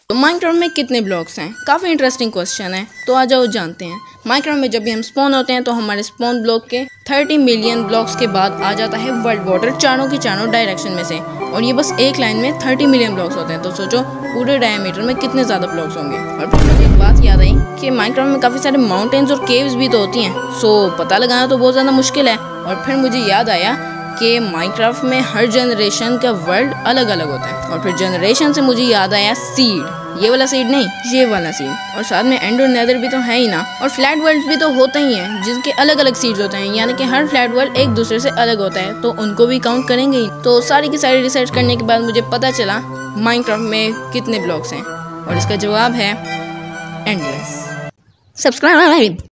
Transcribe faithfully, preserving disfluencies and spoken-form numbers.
तो माइनक्राफ्ट में कितने ब्लॉक्स हैं? काफ़ी इंटरेस्टिंग क्वेश्चन है, तो आ जाओ जानते हैं। माइनक्राफ्ट में जब भी हम स्पॉन होते हैं तो हमारे स्पॉन ब्लॉक के तीस मिलियन ब्लॉक्स के बाद आ जाता है वर्ल्ड बॉर्डर चारों की चारों डायरेक्शन में से, और ये बस एक लाइन में तीस मिलियन ब्लॉक्स होते हैं। तो सोचो पूरे डायमीटर में कितने ज़्यादा ब्लॉक्स होंगे। और फिर मुझे एक बात याद आई कि माइनक्राफ्ट में काफ़ी सारे माउंटेन्स और केव्स भी तो होती हैं, सो पता लगाना तो बहुत ज़्यादा मुश्किल है। और फिर मुझे याद आया कि माइनक्राफ्ट में हर जनरेशन का वर्ल्ड अलग अलग होता है। और फिर जनरेशन से मुझे याद आया सीड, ये वाला सीड नहीं, ये वाला सीड। और साथ में एंड और नेदर भी तो है ही ना, और फ्लैट वर्ल्ड भी तो होते ही हैं जिनके अलग अलग सीड्स होते हैं, यानी कि हर फ्लैट वर्ल्ड एक दूसरे से अलग होता है, तो उनको भी काउंट करेंगे ही। तो सारी की सारी रिसर्च करने के बाद मुझे पता चला माइनक्राफ्ट में कितने ब्लॉक्स हैं, और इसका जवाब है एंडलेस। सब्सक्राइब।